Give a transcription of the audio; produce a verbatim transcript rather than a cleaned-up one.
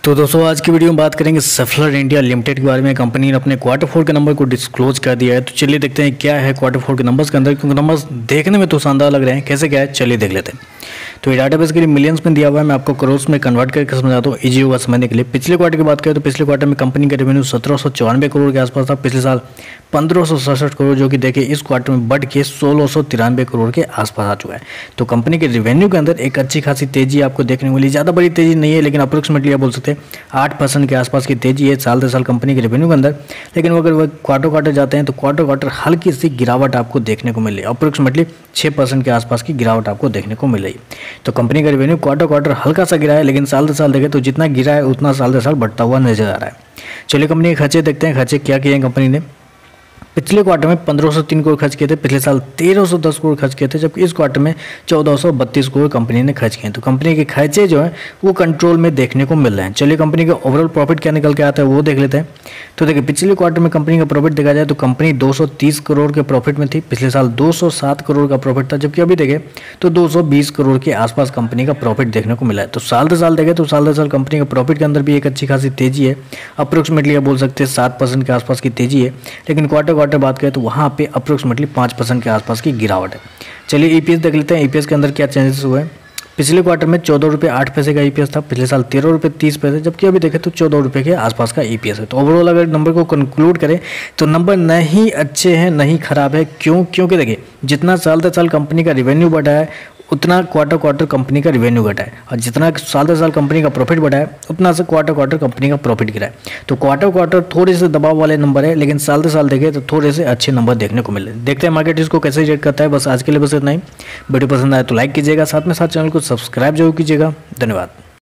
तो दोस्तों आज की वीडियो में बात करेंगे सेफ्लर इंडिया लिमिटेड के बारे में। कंपनी ने अपने क्वार्टर फोर के नंबर को डिस्क्लोज कर दिया है। तो चलिए देखते हैं क्या है क्वार्टर फोर के नंबर्स के अंदर, क्योंकि नंबर्स देखने में तो शानदार लग रहे हैं। कैसे क्या है चलिए देख लेते हैं। तो ये डाटा बेसिकली मिलियंस में दिया हुआ है, मैं आपको करोड़ में कन्वर्ट करके समझाता हूँ, ईजी होगा समझने के लिए। पिछले क्वार्टर की बात करें तो पिछले क्वार्टर में कंपनी का रेवेन्यू सत्रह सौ चौरानवे करोड़ के आसपास था। पिछले साल पंद्रह सौ सड़सठ करोड़, जो कि देखिए इस क्वार्टर में बढ़ के सोलह सौ तिरानवे करोड़ के आसपास आ चुका है। तो कंपनी के रेवेन्यू के अंदर एक अच्छी खासी तेजी आपको देखने को मिली। ज़्यादा बड़ी तेजी नहीं है, लेकिन अप्रोक्सीमेटली आप बोल सकते हैं आठ परसेंट के आसपास की तेजी है साल दर साल कंपनी के रेवेन्यू के अंदर। लेकिन अगर वह क्वार्टर क्वार्टर जाते हैं तो क्वार्टर क्वार्टर हल्की सी गिरावट आपको देखने को मिल रही है। अप्रोक्सीमेटली छः परसेंट के आसपास की गिरावट आपको देखने को मिल रही है। तो कंपनी का रेवेन्यू क्वार्टर क्वार्टर हल्का सा गिरा है, लेकिन साल दर साल देखें तो जितना गिरा है उतना साल दर साल बढ़ता हुआ नजर आ रहा है। चलिए कंपनी के खर्चे देखते हैं, खर्चे क्या किए हैं कंपनी ने। पिछले क्वार्टर में पंद्रह सौ तीन करोड़ खर्च किए थे, पिछले साल तेरह सौ दस करोड़ खर्च किए थे, जबकि इस क्वार्टर में चौदह सौ बत्तीस करोड़ कंपनी ने खर्च किए हैं। तो कंपनी के खर्चे जो हैं वो कंट्रोल में देखने को मिल रहे हैं। चलिए कंपनी का ओवरऑल प्रॉफिट क्या निकल के आता है वो देख लेते हैं। तो देखिए पिछले क्वार्टर में कंपनी का प्रॉफिट देखा जाए तो कंपनी दो सौ तीस करोड़ के प्रॉफिट में थी। पिछले साल दो सौ सात करोड़ का प्रॉफिट था, जबकि अभी देखें तो दो सौ बीस करोड़ के आसपास कंपनी का प्रॉफिट देखने को मिला है। तो साल दर साल देखें तो साल दर साल कंपनी का प्रॉफिट के अंदर भी एक अच्छी खासी तेजी है। अप्रोक्सीमेटली आप बोल सकते हैं सात परसेंट के आसपास की तेजी है। लेकिन क्वार्टर क्वार्टर बात करें तो वहाँ पे अप्रोक्सीमेटली पाँच परसेंट के आसपास की गिरावट है। चलिए ईपीएस देख लेते हैं, ईपीएस के अंदर क्या चेंजेस हुए हैं। पिछले क्वार्टर में चौदह रुपये आठ पैसे का ईपीएस था, पिछले साल तेरह रुपये तीस पैसे, जबकि अभी देखें तो चौदह रुपये के आसपास का ईपीएस है। तो ओवरऑल अगर नंबर को कंक्लूड करें तो नंबर नहीं अच्छे हैं नहीं खराब है। क्यों? क्योंकि देखिए जितना साल दर साल कंपनी का रिवेन्यू बढ़ा है उतना क्वार्टर क्वार्टर कंपनी का रिवेन्यू घटा है, और जितना साल दर साल कंपनी का प्रॉफिट बढ़ा है उतना से क्वार्टर क्वार्टर कंपनी का प्रॉफिट गिरा है। तो क्वार्टर क्वार्टर थोड़े से दबाव वाले नंबर है, लेकिन साल दर साल देखें तो थोड़े से अच्छे नंबर देखने को मिले। देखते हैं मार्केट इसको कैसे रेट करता है। बस आज के लिए बस इतना ही। वीडियो पसंद आए तो लाइक कीजिएगा, साथ में साथ चैनल को सब्सक्राइब जरूर कीजिएगा। धन्यवाद।